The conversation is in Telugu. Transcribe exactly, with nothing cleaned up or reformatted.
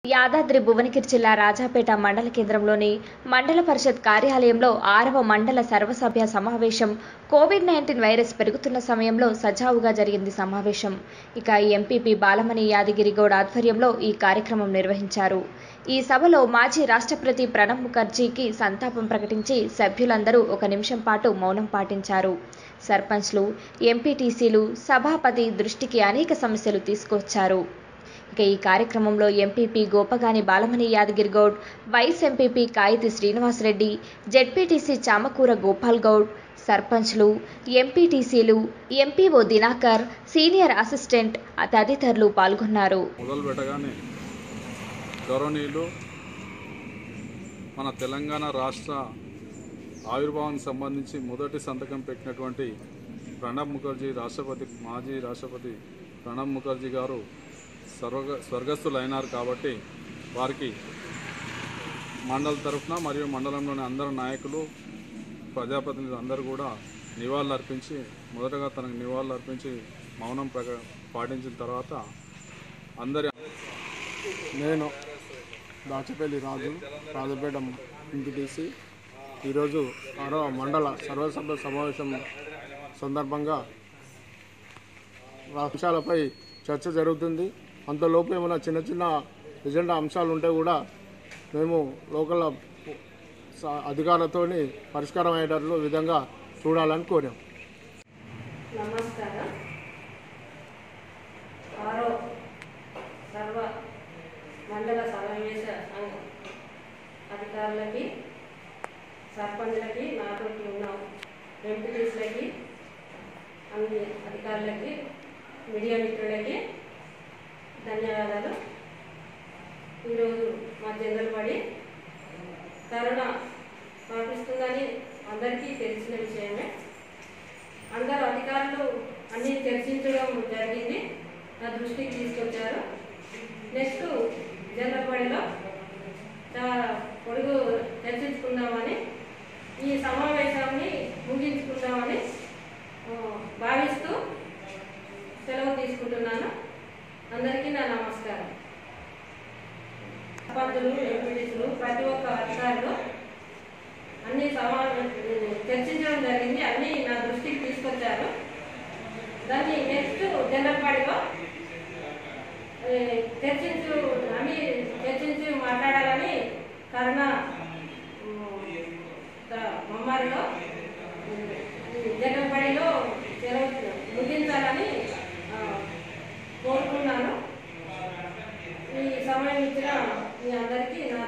యాదాద్రి భువనగిరి జిల్లా రాజాపేట మండల కేంద్రంలోని మండల పరిషత్ కార్యాలయంలో ఆరవ మండల సర్వసభ్య సమావేశం కోవిడ్ నైన్టీన్ వైరస్ పెరుగుతున్న సమయంలో సజావుగా జరిగింది సమావేశం. ఇక ఎంపీపీ బాలమణి యాదగిరి గౌడ్ ఆధ్వర్యంలో ఈ కార్యక్రమం నిర్వహించారు. ఈ సభలో మాజీ రాష్ట్రపతి ప్రణబ్ ముఖర్జీకి సంతాపం ప్రకటించి సభ్యులందరూ ఒక నిమిషం పాటు మౌనం పాటించారు. సర్పంచ్లు, ఎంపీటీసీలు సభాపతి దృష్టికి అనేక సమస్యలు తీసుకొచ్చారు. ఇక ఈ కార్యక్రమంలో MPP Gopagani Balamani Yadagiri Goud, vice MPP Kayithi Srinivasa Reddy, ZPTC Chamakura Gopal Goud, సర్పంచ్లు, ఎంపీటీసీలు, ఎంపీఓ దినాకర్, సీనియర్ అసిస్టెంట్ తదితరులు పాల్గొన్నారు. గౌరవనీయులు మన తెలంగాణ రాష్ట్ర ఆవిర్భావానికి సంబంధించి మొదటి సంతకం పెట్టినటువంటి ప్రణబ్ ముఖర్జీ రాష్ట్రపతి మాజీ రాష్ట్రపతి ప్రణబ్ ముఖర్జీ గారు స్వర్గ స్వర్గస్థులు అయినారు. కాబట్టి వారికి మండల తరఫున మరియు మండలంలోని అందరు నాయకులు, ప్రజాప్రతినిధులు అందరూ కూడా నివాళులు అర్పించి మొదటగా తనకు నివాళులు అర్పించి మౌనం ప్రక పాటించిన తర్వాత అందరి నేను దాచపల్లి రాజు రాజపేట ఎంపీటీసీ ఈరోజు ఆరవ మండల సర్వసభ్య సమావేశం సందర్భంగా అంశాలపై చర్చ జరుగుతుంది. అంతలోపు ఏమైనా చిన్న చిన్న ఎజెండా అంశాలు ఉంటే కూడా మేము లోకల్ అధికారులతో పరిష్కారం అయ్యేటట్లు విధంగా చూడాలని కోరాం. నమస్కారం. ఆరో సర్వ మండల సమావేశ అధికారులకి, సర్పంచ్లకి, నాతోటి ఉన్న ఎంపీటీసీలకి, అన్ని అధికారులకి, మీడియా మిత్రులకి ధన్యవాదాలు. ఈరోజు మా జనరల్ పడి కరోనా పాటిస్తుందని అందరికీ తెలిసిన విషయమే. అందరూ అధికారులు అన్నీ చర్చించడం జరిగింది, నా దృష్టికి తీసుకొచ్చారు. నెక్స్ట్ జనరల్ పడిలో చాలా పొడుగు చర్చించుకుందామని, ఈ సమావేశాన్ని ముగించుకుందామని భావిస్తూ సెలవు తీసుకుంటున్నాను. అందరికీ నా నమస్కారం. సర్పంచులు, ఎంపీటీసీలు, ప్రతి ఒక్క అధికారులు అన్ని సమావేశం చర్చించడం జరిగింది, అన్నీ నా దృష్టికి తీసుకొచ్చారు. దాన్ని నెక్స్ట్ జనరల్ బాడీలో చర్చించు అన్ని చర్చించి మాట్లాడాలని కరోనా మమ్మారిలో జనరల్ బాడీలో ముగించాలని కోరుకున్నాను. ఈ సమయం ఇచ్చిన మీ అందరికీ నా